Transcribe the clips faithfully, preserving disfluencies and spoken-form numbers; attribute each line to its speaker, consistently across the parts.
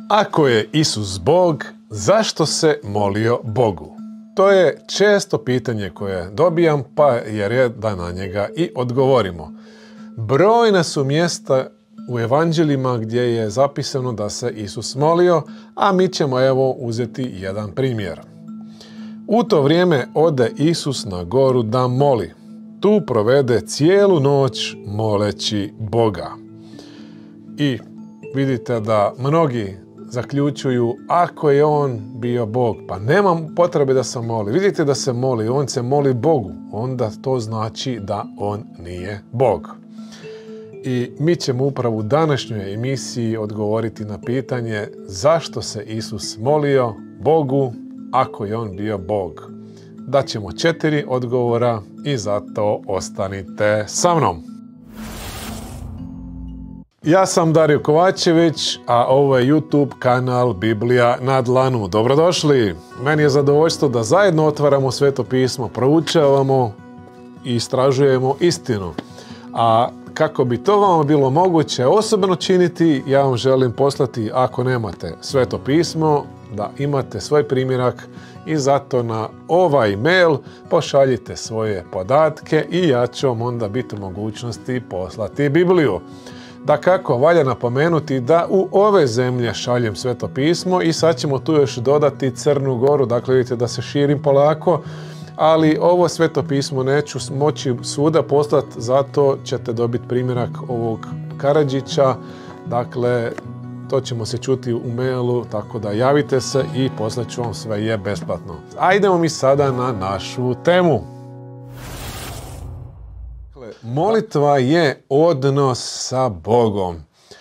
Speaker 1: Ako je Isus Bog, zašto se molio Bogu? To je često pitanje koje dobijam, pa je red da na njega i odgovorimo. Brojna su mjesta u evanđeljima gdje je zapisano da se Isus molio, a mi ćemo evo uzeti jedan primjer. U to vrijeme ode Isus na goru da moli. Tu provede cijelu noć moleći Boga. I vidite da mnogi zaključuju, ako je on bio Bog, pa nema potrebe da se moli. Vidite da se moli, on se moli Bogu, onda to znači da on nije Bog. I mi ćemo upravo u današnjoj emisiji odgovoriti na pitanje zašto se Isus molio Bogu ako je on bio Bog. Daćemo četiri odgovora i zato ostanite sa mnom. Ja sam Dario Kovačević, a ovo je YouTube kanal Biblija na dlanu. Dobrodošli! Meni je zadovoljstvo da zajedno otvaramo Sveto pismo, proučavamo i istražujemo istinu. A kako bi to vama bilo moguće osobno činiti, ja vam želim poslati, ako nemate Sveto pismo, da imate svoj primjerak i zato na ovaj mail pošaljite svoje podatke i ja ću vam onda biti u mogućnosti poslati Bibliju. Dakako, valja napomenuti da u ove zemlje šaljem Sveto pismo i sad ćemo tu još dodati Crnu Goru, dakle vidite da se širim polako, ali ovo Sveto pismo neću moći svuda poslati, zato ćete dobiti primjerak ovog Karadžića, dakle to ćemo se čuti u mailu, tako da javite se i poslat ću vam, sve je besplatno. Ajdemo mi sada na našu temu. Molitva je odnos sa Bogom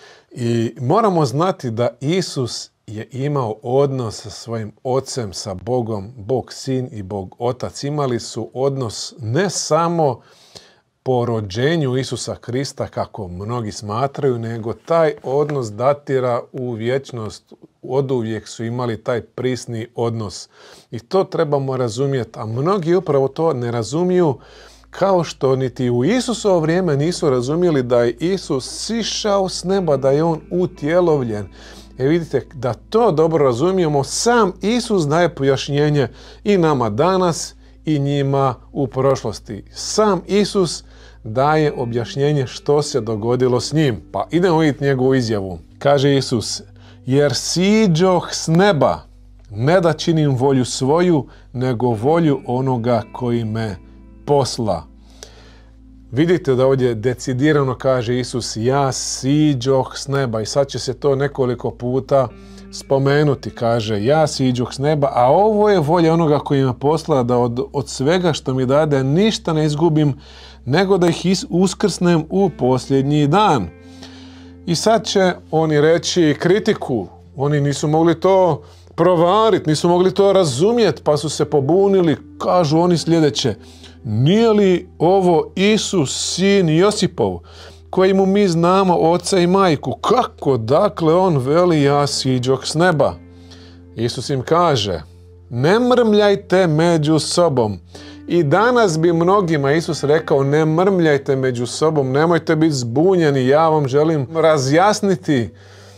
Speaker 1: i moramo znati da Isus je imao odnos sa svojim Ocem, sa Bogom, Bog Sin i Bog Otac. Imali su odnos ne samo po rođenju Isusa Krista, kako mnogi smatraju, nego taj odnos datira u vječnost. Oduvijek su imali taj prisni odnos i to trebamo razumjeti, a mnogi upravo to ne razumiju, kao što niti u Isusovo vrijeme nisu razumjeli da je Isus sišao s neba, da je on utjelovljen. E vidite, da to dobro razumijemo, sam Isus daje pojašnjenje i nama danas i njima u prošlosti. Sam Isus daje objašnjenje što se dogodilo s njim. Pa idemo vidjeti njegovu izjavu. Kaže Isus, jer siđoh s neba, ne da činim volju svoju, nego volju onoga koji me posla. Vidite da ovdje decidirano kaže Isus, ja siđoh s neba, i sad će se to nekoliko puta spomenuti, kaže ja siđoh s neba, a ovo je volja onoga koji me posla, da od, od svega što mi dade ništa ne izgubim, nego da ih uskrsnem u posljednji dan. I sad će oni reći kritiku, oni nisu mogli to provariti, nisu mogli to razumjeti, pa su se pobunili, kažu oni sljedeće, nije li ovo Isus, sin Josipov, kojemu mi znamo oca i majku? Kako dakle on veli ja siđoh s neba? Isus im kaže, ne mrmljajte među sobom. I danas bi mnogima Isus rekao, ne mrmljajte među sobom, nemojte biti zbunjeni, ja vam želim razjasniti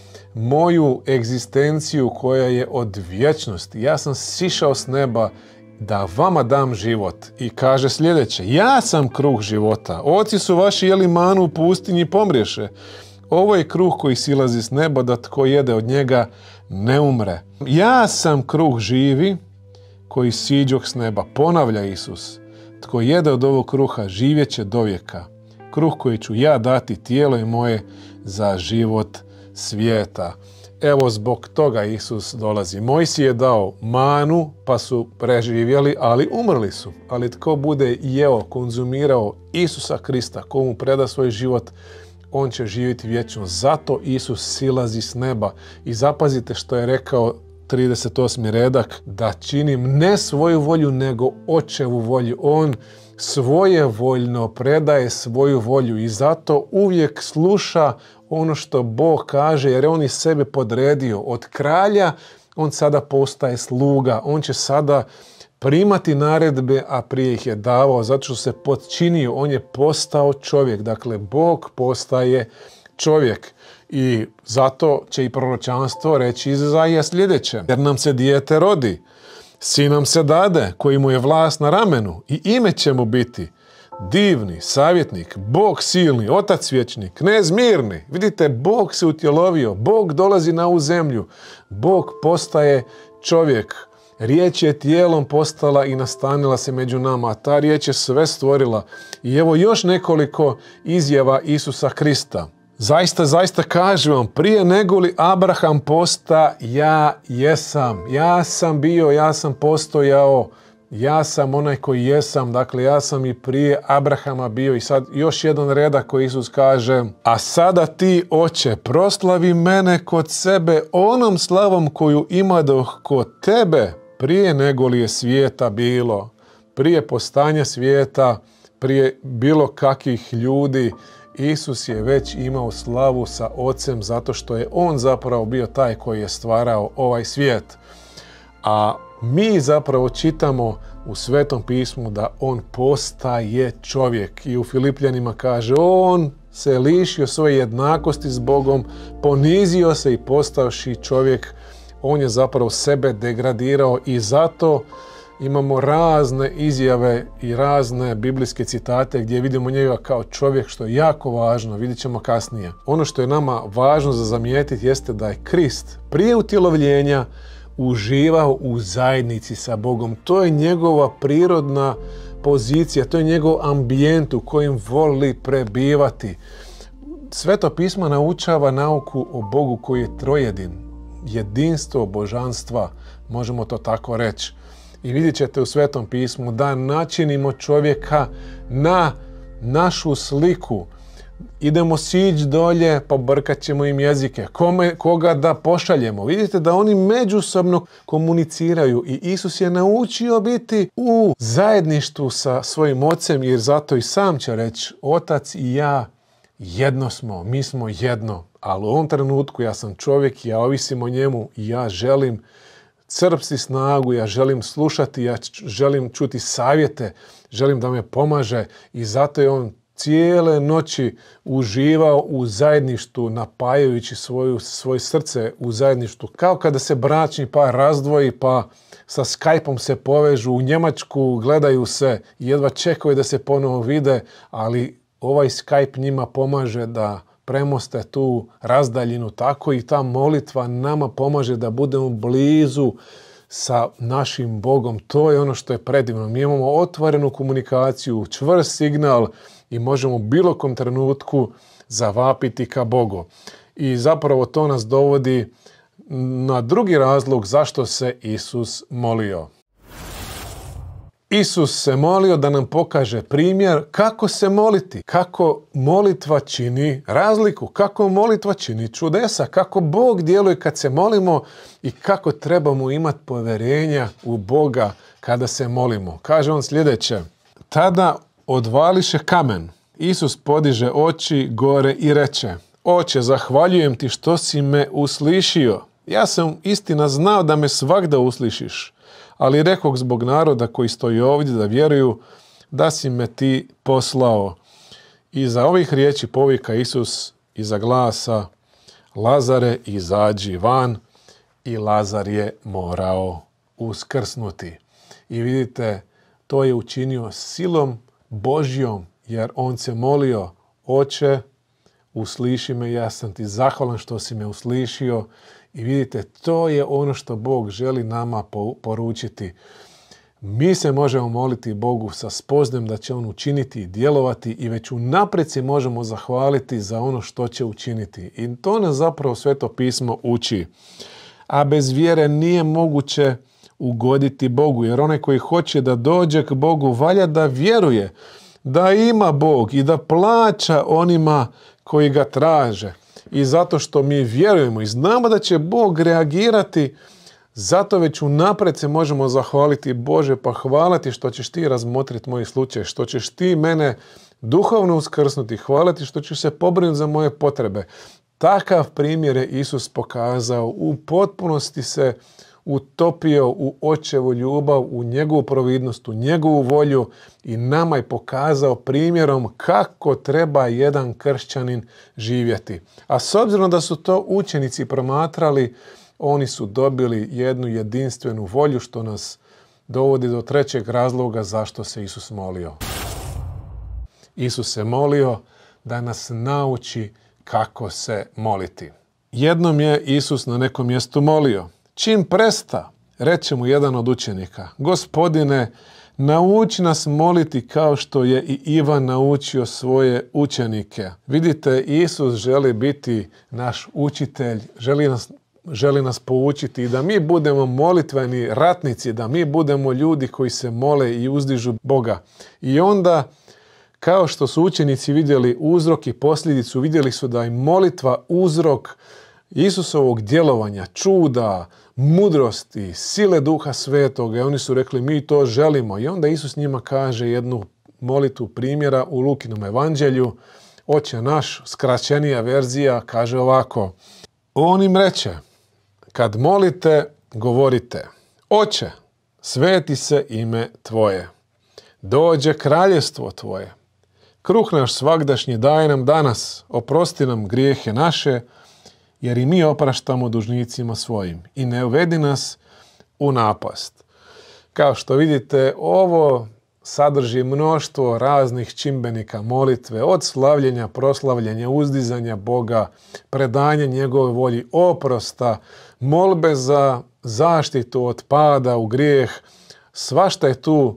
Speaker 1: moju egzistenciju koja je od vječnosti. Ja sam sišao s neba da vama dam život. I kaže sljedeće, ja sam kruh života. Oci su vaši jeli manu u pustinji i pomriješe. Ovo je kruh koji silazi s neba, da tko jede od njega ne umre. Ja sam kruh živi koji siđoh s neba. Ponavlja Isus. Tko jede od ovog kruha živjet će dovijeka. Kruh koji ću ja dati tijelo je moje za život svijeta. Evo zbog toga Isus dolazi. Mojsije je dao manu pa su preživjeli, ali umrli su. Ali tko bude jeo, konzumirao Isusa Krista, ko mu preda svoj život, on će živjeti vječno. Zato Isus silazi s neba. I zapazite što je rekao trideset osmi redak, da činim ne svoju volju, nego Očevu volju. On svojevoljno predaje svoju volju i zato uvijek sluša ono što Bog kaže, jer on je sebe podredio. Od kralja on sada postaje sluga. On će sada primati naredbe, a prije ih je davao, zato što se podčinio. On je postao čovjek. Dakle, Bog postaje čovjek. I zato će i proročanstvo reći Izaija sljedeće. Jer nam se dijete rodi, sin nam se dade, koji mu je vlast na ramenu i ime će mu biti divni, savjetnik, Bog silni, Otac vječni, knez mirni. Vidite, Bog se utjelovio, Bog dolazi na ovu zemlju, Bog postaje čovjek. Riječ je tijelom postala i nastanila se među nama, a ta riječ je sve stvorila. I evo još nekoliko izjava Isusa Krista. Zaista, zaista kažem vam, prije nego li Abraham posta, ja jesam. Ja sam bio, ja sam postojao, ja sam onaj koji jesam. Dakle, ja sam i prije Abrahama bio. I sad još jedan redak koji Isus kaže, a sada ti, Oče, proslavi mene kod sebe onom slavom koju imadoh kod tebe, prije nego li je svijeta bilo, prije postanja svijeta, prije bilo kakvih ljudi, Isus je već imao slavu sa Ocem zato što je on zapravo bio taj koji je stvarao ovaj svijet. A mi zapravo čitamo u Svetom pismu da on postaje čovjek. I u Filipljanima kaže, on se lišio svoje jednakosti s Bogom, ponizio se i postavši čovjek. On je zapravo sebe degradirao i zato imamo razne izjave i razne biblijske citate gdje vidimo njega kao čovjek, što je jako važno, vidjet ćemo kasnije. Ono što je nama važno za zamijetiti jeste da je Krist prije utjelovljenja uživao u zajednici sa Bogom. To je njegova prirodna pozicija, to je njegov ambijent u kojem voli prebivati. Sveto pismo naučava nauku o Bogu koji je trojedin, jedinstvo božanstva, možemo to tako reći. I vidjet ćete u Svetom pismu da načinimo čovjeka na našu sliku. Idemo sići dolje, pobrkat ćemo im jezike. Kome, koga da pošaljemo. Vidite da oni međusobno komuniciraju i Isus je naučio biti u zajedništvu sa svojim Ocem, jer zato i sam će reći, Otac i ja jedno smo, mi smo jedno. Ali u ovom trenutku ja sam čovjek, ja ovisim o njemu i ja želim crpsti snagu, ja želim slušati, ja želim čuti savjete, želim da me pomaže i zato je on cijele noći uživao u zajedništvu, napajajući svoju, svoje srce u zajedništvu. Kao kada se bračni par razdvoji pa sa Skype-om se povežu u Njemačku, gledaju se i jedva čekaju da se ponovo vide, ali ovaj Skype njima pomaže da premoste tu razdaljinu, tako i ta molitva nama pomaže da budemo blizu sa našim Bogom. To je ono što je predivno. Mi imamo otvorenu komunikaciju, čvrst signal i možemo u bilo kom trenutku zavapiti ka Bogu. I zapravo to nas dovodi na drugi razlog zašto se Isus molio. Isus se molio da nam pokaže primjer kako se moliti, kako molitva čini razliku, kako molitva čini čudesa, kako Bog djeluje kad se molimo i kako trebamo imati povjerenja u Boga kada se molimo. Kaže on sljedeće, tada odvališe kamen. Isus podiže oči gore i reče, Oče, zahvaljujem ti što si me uslišio. Ja sam istina znao da me svagda uslišiš. Ali rekog zbog naroda koji stoji ovdje da vjeruju da si me ti poslao. Iza ovih riječi povika Isus iza glasa, Lazare, izađi van, i Lazar je morao uskrsnuti. I vidite, to je učinio silom Božjom, jer on se molio, Oče, usliši me, ja sam ti zahvalan što si me uslišio. I vidite, to je ono što Bog želi nama poručiti. Mi se možemo moliti Bogu sa spoznajem da će on učiniti i djelovati i već unaprijed se možemo zahvaliti za ono što će učiniti. I to nas zapravo Sveto pismo uči. A bez vjere nije moguće ugoditi Bogu, jer onaj koji hoće da dođe k Bogu valja da vjeruje da ima Bog i da plaća onima koji ga traže. I zato što mi vjerujemo i znamo da će Bog reagirati, zato već unaprijed se možemo zahvaliti, Bože, pa hvala ti što ćeš ti razmotriti moj slučaj, što ćeš ti mene duhovno uskrsnuti, hvala ti što ćeš se pobrinuti za moje potrebe. Takav primjer je Isus pokazao, u potpunosti se utopio u očevu ljubav, u njegovu providnost, u njegovu volju i nama je pokazao primjerom kako treba jedan kršćanin živjeti. A s obzirom da su to učenici promatrali, oni su dobili jednu jedinstvenu volju, što nas dovodi do trećeg razloga zašto se Isus molio. Isus se molio da nas nauči kako se moliti. Jednom je Isus na nekom mjestu molio. Čim presta, reče mu jedan od učenika: Gospodine, nauči nas moliti kao što je i Ivan naučio svoje učenike. Vidite, Isus želi biti naš učitelj, želi nas, želi nas poučiti i da mi budemo molitveni ratnici, da mi budemo ljudi koji se mole i uzdižu Boga. I onda, kao što su učenici vidjeli uzrok i posljedicu, vidjeli su da je molitva uzrok Isusovog djelovanja, čuda, mudrosti, sile Duha Svetoga. I oni su rekli: mi to želimo. I onda Isus njima kaže jednu molitvu primjera u Lukinom evanđelju. Oče naš, skraćenija verzija, kaže ovako: on im reče, kad molite, govorite: Oče, sveti se ime Tvoje, dođe kraljevstvo Tvoje. Kruh naš svagdašnji daj nam danas, oprosti nam grijehe naše, jer i mi opraštamo dužnicima svojim. I ne uvedi nas u napast. Kao što vidite, ovo sadrži mnoštvo raznih čimbenika molitve, od slavljenja, proslavljenja, uzdizanja Boga, predanja njegove volji, oprosta, molbe za zaštitu od pada u grijeh. Svašta je tu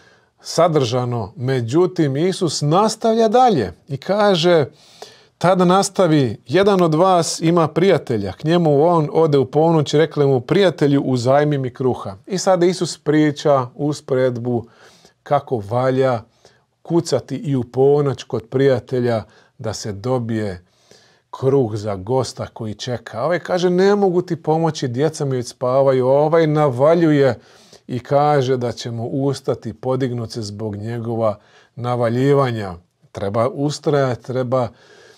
Speaker 1: sadržano. Međutim, Isus nastavlja dalje i kaže, tada nastavi: jedan od vas ima prijatelja, k njemu on ode u ponoć i rekle mu: prijatelju, uzajmi mi kruha. I sada Isus priča usporedbu kako valja kucati i u ponoć kod prijatelja da se dobije kruh za gosta koji čeka. Ovaj kaže: ne mogu ti pomoći, djeca mi već spavaju. Ovaj navaljuje i kaže da ćemo ustati, podignuti se zbog njegova navaljivanja. Treba ustrajati, treba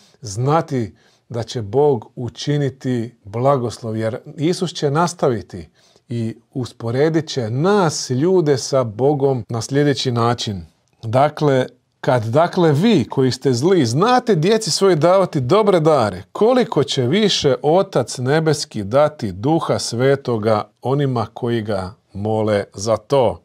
Speaker 1: znati da će Bog učiniti blagoslov, jer Isus će nastaviti i usporedit će nas, ljude, sa Bogom na sljedeći način. Dakle, kad dakle vi koji ste zli znate djeci svoje davati dobre dare, koliko će više Otac nebeski dati Duha Svetoga onima koji ga mole za to.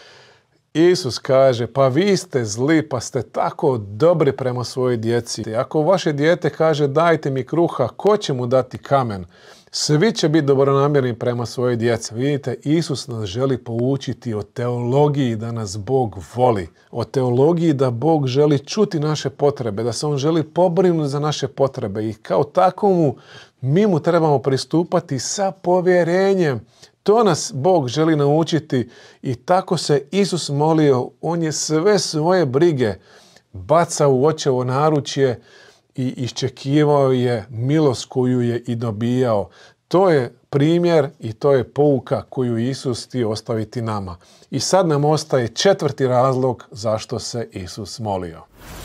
Speaker 1: Isus kaže: pa vi ste zli, pa ste tako dobri prema svojoj djeci. Ako vaše dijete kaže: dajte mi kruha, ko će mu dati kamen? Svi će biti dobronamjerni prema svojoj djeci. Vidite, Isus nas želi poučiti o teologiji da nas Bog voli. O teologiji da Bog želi čuti naše potrebe, da se On želi pobrinuti za naše potrebe. I kao takovu mi mu trebamo pristupati sa povjerenjem. To nas Bog želi naučiti i tako se Isus molio. On je sve svoje brige bacao u očevo naručje i iščekivao je milost koju je i dobijao. To je primjer i to je pouka koju Isus htio ostaviti nama. I sad nam ostaje četvrti razlog zašto se Isus molio.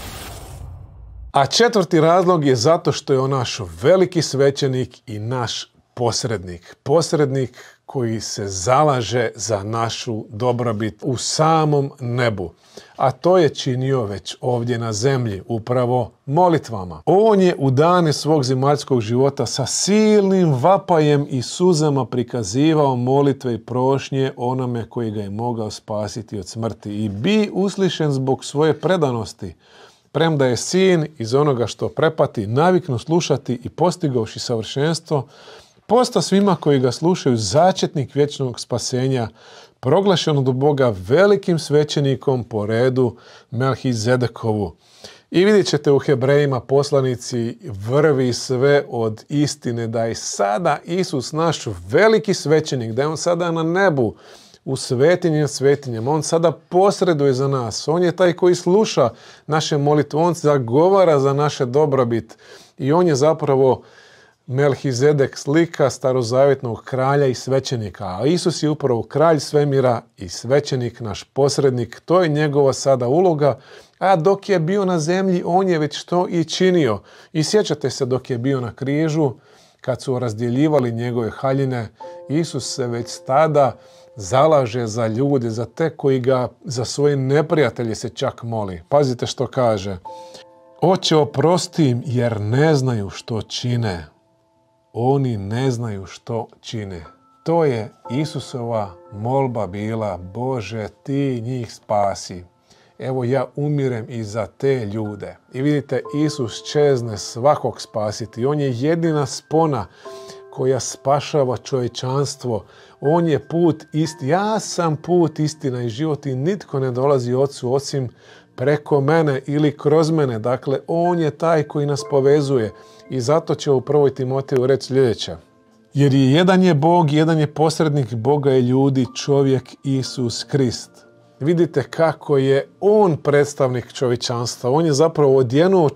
Speaker 1: A četvrti razlog je zato što je on naš veliki svećenik i naš posrednik. Posrednik koji se zalaže za našu dobrobit u samom nebu. A to je činio već ovdje na zemlji, upravo molitvama. On je u dane svog zemaljskog života sa silnim vapajem i suzama prikazivao molitve i prošnje onome koji ga je mogao spasiti od smrti. I bi uslišen zbog svoje predanosti, premda je sin iz onoga što prepati naviknu slušati i postigavši savršenstvo, posta svima koji ga slušaju začetnik vječnog spasenja, proglašen od Boga velikim svećenikom po redu Melhizedekovu. I vidjet ćete u Hebrejima poslanici vrvi sve od istine da je sada Isus naš veliki svećenik, da je on sada na nebu u svetinjem svetinjem. On sada posreduje za nas. On je taj koji sluša naše molitve. On zagovara za naše dobrobit. I on je zapravo Melhizedek, slika starozavjetnog kralja i svećenika. A Isus je upravo kralj svemira i svećenik, naš posrednik. To je njegova sada uloga. A dok je bio na zemlji, on je već to i činio. I sjećate se dok je bio na križu, kad su razdjeljivali njegove haljine, Isus se već tada zalaže za ljude, za te koji ga, za svoje neprijatelje se čak moli. Pazite što kaže. Oče, oprosti im jer ne znaju što čine. Oni ne znaju što čine. To je Isusova molba bila. Bože, ti njih spasi. Evo ja umirem i za te ljude. I vidite, Isus čezne svakog spasiti. On je jedina spona koja spašava čovječanstvo. On je put isti. Ja sam put, istina i život i nitko ne dolazi Otcu osim preko mene ili kroz mene. Dakle, on je taj koji nas povezuje. I zato će u prvoj Timoteju reći sljedeće. Jer je jedan je Bog, jedan je posrednik Boga i ljudi, čovjek Isus Krist. Vidite kako je on predstavnik čovječanstva. On je zapravo odjenuo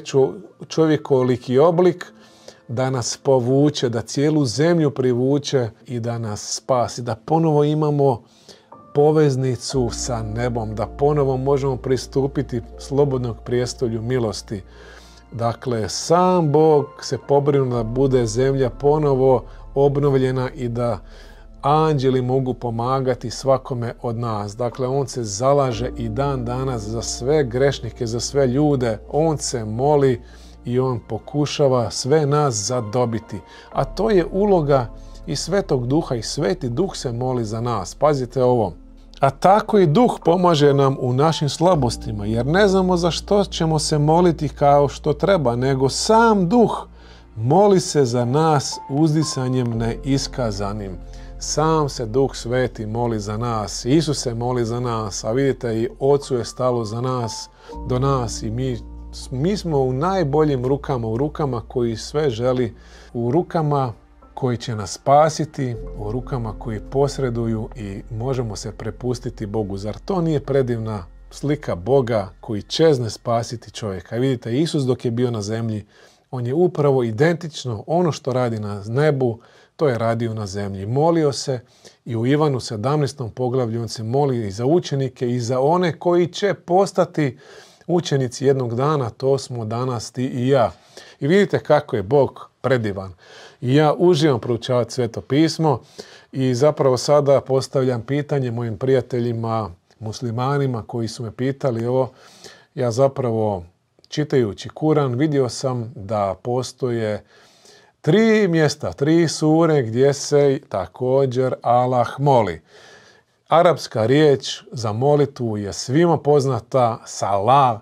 Speaker 1: čovjekoliki oblik da nas povuče, da cijelu zemlju privuče i da nas spasi. Da ponovo imamo poveznicu sa nebom, da ponovo možemo pristupiti slobodnog prijestolju milosti. Dakle, sam Bog se pobrinuo da bude zemlja ponovo obnovljena i da anđeli mogu pomagati svakome od nas. Dakle, on se zalaže i dan danas za sve grešnike, za sve ljude. On se moli i on pokušava sve nas zadobiti. A to je uloga i Svetog Duha i Sveti Duh se moli za nas. Pazite ovo. A tako i Duh pomaže nam u našim slabostima, jer ne znamo za što ćemo se moliti kao što treba, nego sam Duh moli se za nas uzdisanjem neiskazanim. Sam se Duh Sveti moli za nas, Isus se moli za nas, a vidite i Ocu je stalo za nas, do nas i mi, mi smo u najboljim rukama, u rukama koji sve želi, u rukama koji će nas spasiti, u rukama koji posreduju i možemo se prepustiti Bogu. Zar to nije predivna slika Boga koji čezne spasiti čovjeka? I vidite, Isus dok je bio na zemlji, on je upravo identično ono što radi na nebu, to je radio na zemlji. Molio se i u Ivanu sedamnaestom poglavlju on se moli i za učenike i za one koji će postati učenici jednog dana, to smo danas ti i ja. I vidite kako je Bog predivan. I ja uživam proučavati Sveto pismo i zapravo sada postavljam pitanje mojim prijateljima, muslimanima koji su me pitali ovo. Ja zapravo čitajući Kuran vidio sam da postoje tri mjesta, tri sure gdje se također Allah moli. Arapska riječ za molitvu je svima poznata salah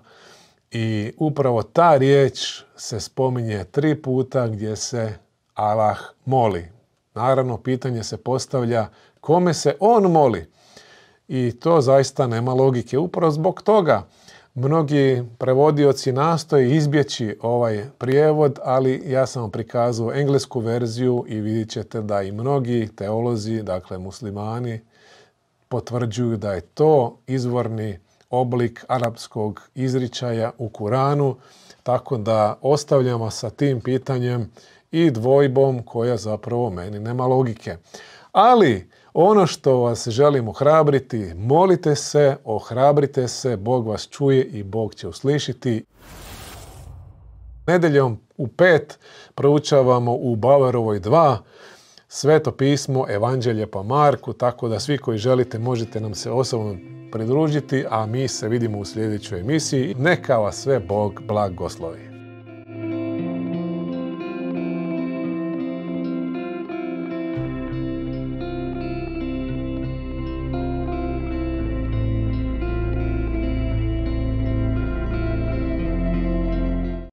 Speaker 1: i upravo ta riječ se spominje tri puta gdje se Allah moli. Naravno, pitanje se postavlja kome se on moli. I to zaista nema logike. Upravo zbog toga mnogi prevodioci nastoje izbjeći ovaj prijevod, ali ja sam vam prikazao englesku verziju i vidjet ćete da i mnogi teolozi, dakle muslimani, potvrđuju da je to izvorni oblik arapskog izričaja u Kuranu, tako da ostavljam vas sa tim pitanjem i dvojbom koja zapravo meni nema logike. Ali ono što vas želim ohrabriti, molite se, ohrabrite se, Bog vas čuje i Bog će uslišiti. Nedeljom u pet proučavamo u Bauerovoj dva Sveto pismo, Evanđelje po Marku, tako da svi koji želite možete nam se osobno pridružiti, a mi se vidimo u sljedećoj emisiji. Neka vas sve Bog blagoslovi.